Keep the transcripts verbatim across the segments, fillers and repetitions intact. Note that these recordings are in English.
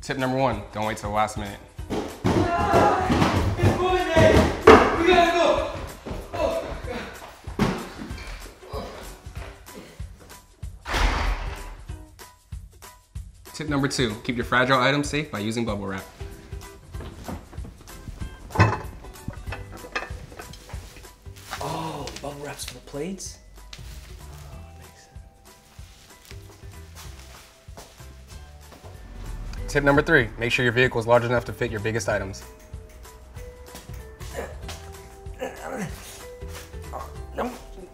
Tip number one, don't wait till the last minute. Ah, it's moving, Dave. We gotta go. Oh, God. Tip number two, keep your fragile items safe by using bubble wrap. Oh, bubble wraps for the plates? Tip number three, make sure your vehicle is large enough to fit your biggest items. No.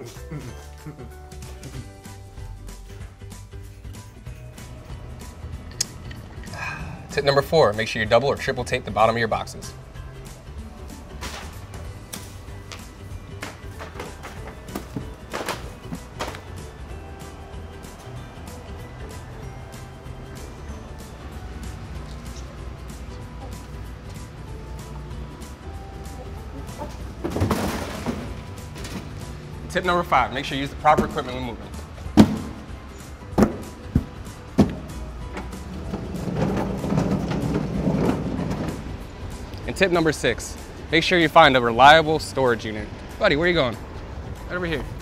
Tip number four, make sure you double or triple tape the bottom of your boxes. Tip number five, make sure you use the proper equipment when moving. And tip number six, make sure you find a reliable storage unit. Buddy, where are you going? Right over here.